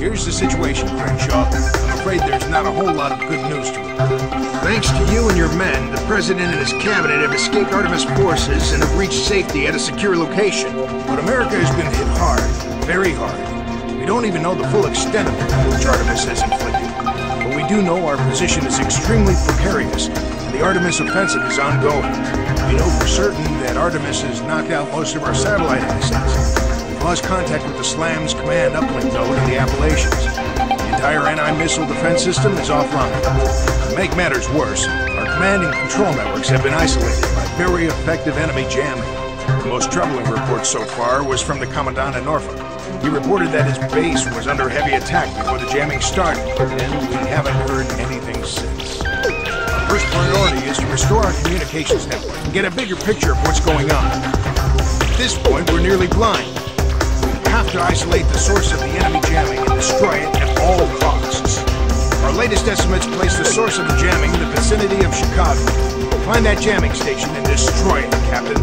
Here's the situation, Crenshaw. I'm afraid there's not a whole lot of good news to report. Thanks to you and your men, the President and his cabinet have escaped Artemis forces and have reached safety at a secure location. But America has been hit hard, very hard. We don't even know the full extent of the damage Artemis has inflicted. But we do know our position is extremely precarious, and the Artemis offensive is ongoing. We know for certain that Artemis has knocked out most of our satellite assets. We've lost contact with the SLAM's command uplink node in the Appalachians. The entire anti-missile defense system is offline. To make matters worse, our command and control networks have been isolated by very effective enemy jamming. The most troubling report so far was from the Commandant in Norfolk. He reported that his base was under heavy attack before the jamming started, and we haven't heard anything since. Our first priority is to restore our communications network and get a bigger picture of what's going on. At this point, we're nearly blind. We have to isolate the source of the enemy jamming and destroy it at all costs. Our latest estimates place the source of the jamming in the vicinity of Chicago. Find that jamming station and destroy it, Captain.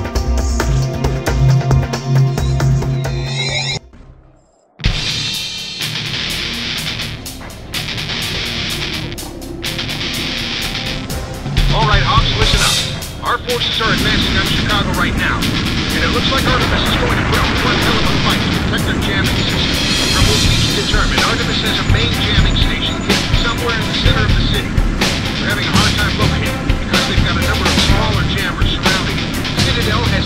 Our forces are advancing on Chicago right now, and it looks like Artemis is going to put up one hell of a fight to protect their jamming system. From what we can determine, Artemis has a main jamming station hidden somewhere in the center of the city. We're having a hard time locating it because they've got a number of smaller jammers surrounding it. Citadel has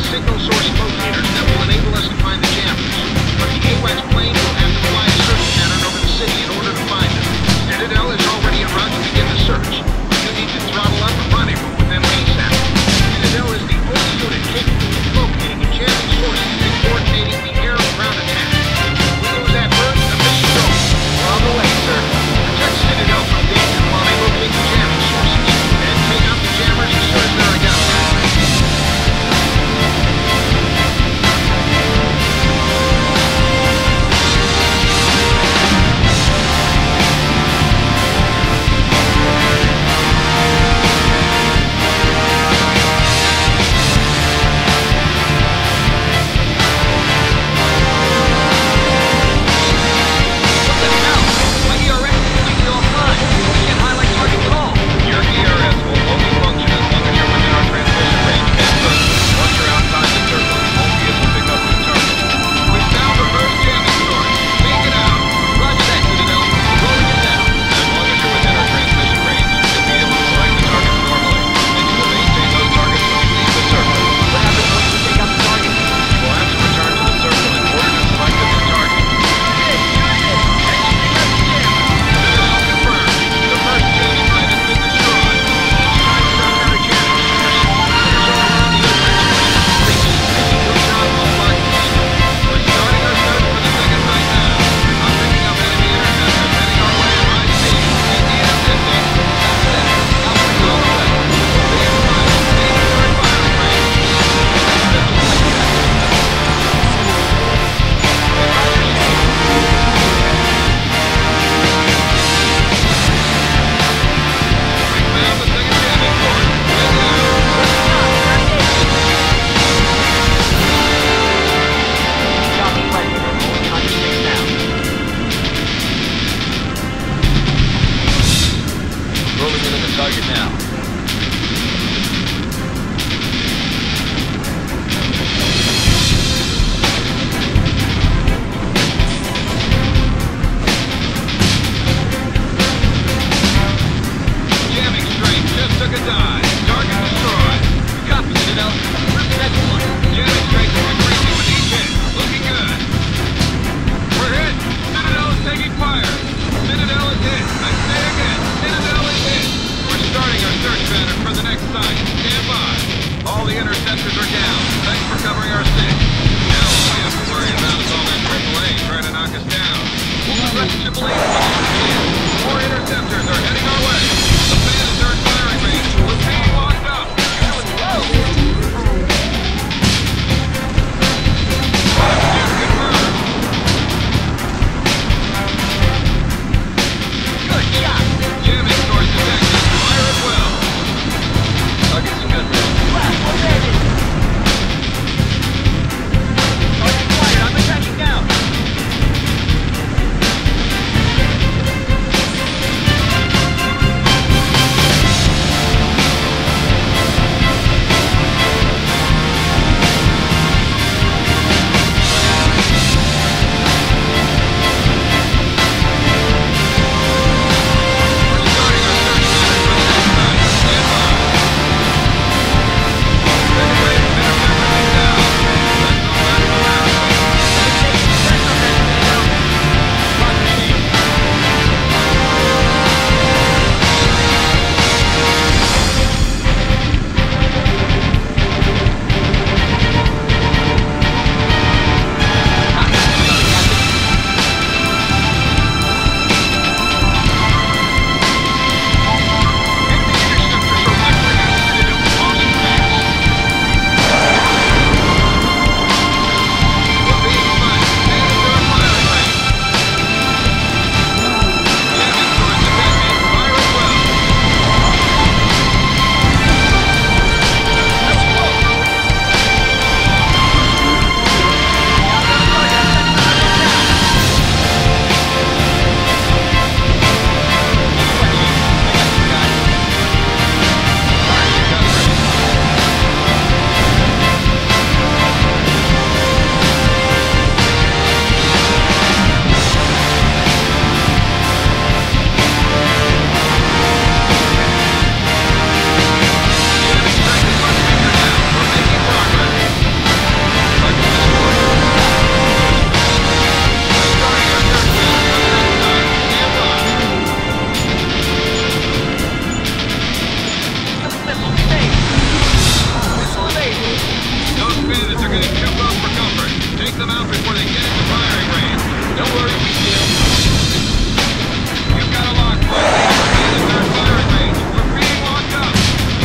Traffic, get into firing range. Don't worry, we will. You've got a lock, Friendly. Get in our firing range. We're being locked up.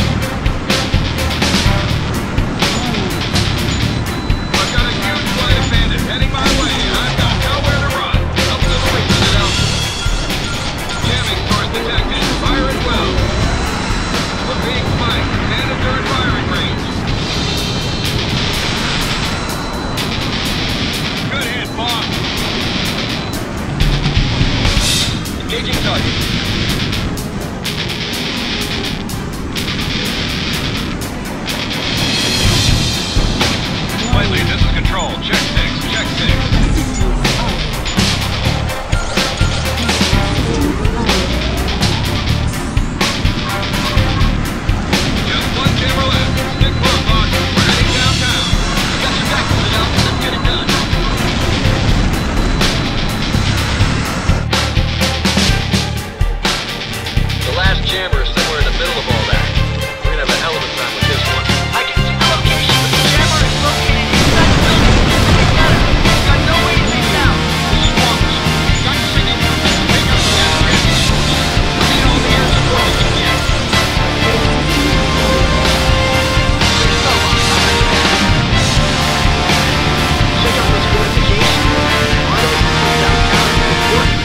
I've got a huge flight of bandits heading my way, and I've got nowhere to run. Up to the way, Citadel. Jamming source detected. Fire it well. We're being flanked. Bandits are in firing range. Good hit, Bob. Engaging target. Flight lead, this is control. Check 6, check 6. Just one camera left. Stick close, boss. We're heading downtown. Got your back, Citadel. Let's get it done. The last jammer is somewhere in the middle of all that. We're gonna have a hell of a time with this one. I can see the location, but the jammer is located inside the building. Together. We've got no way to get down. This is Walters. We've got signal. Pick up the gas transmission. We need all the air support we can get. Check out this fortification. Why don't we come downtown and report it?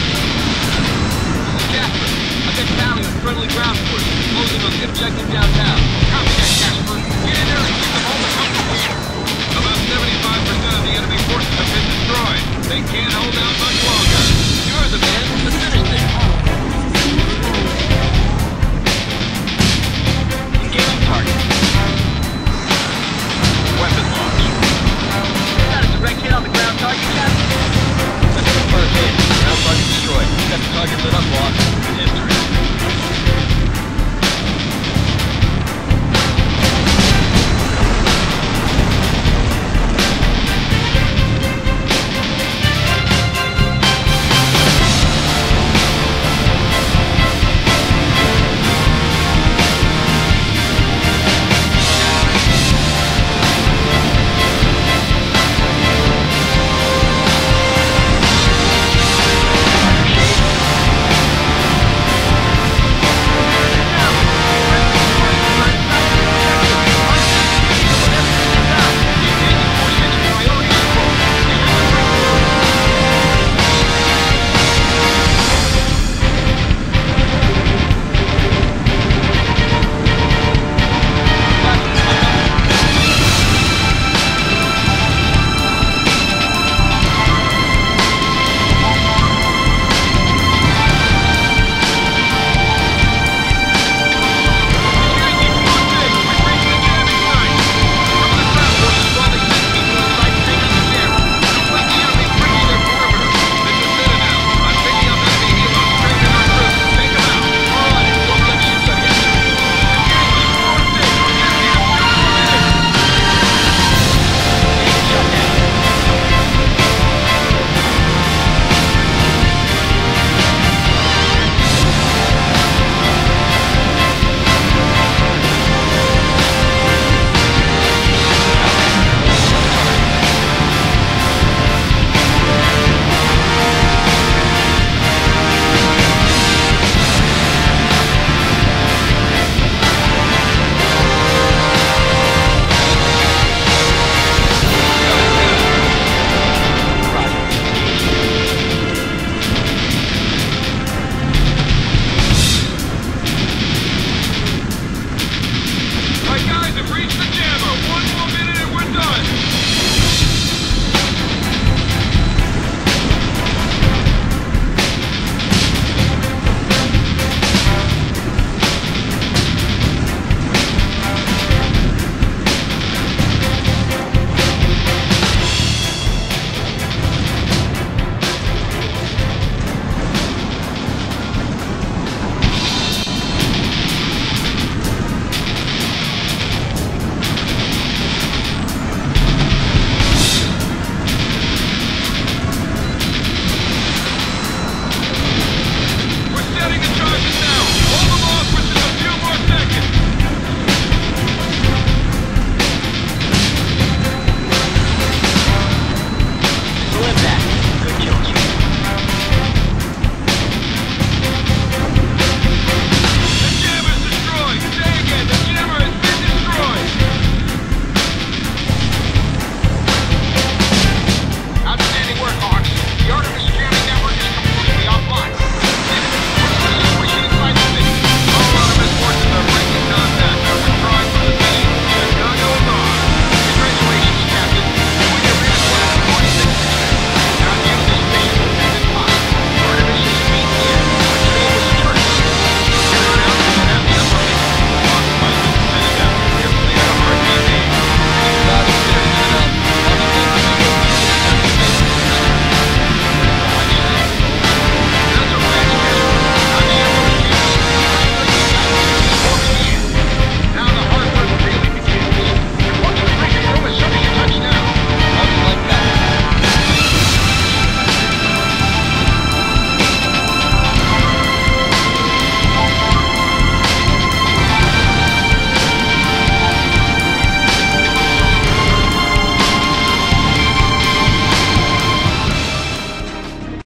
Friendly ground force, closing on the objective downtown.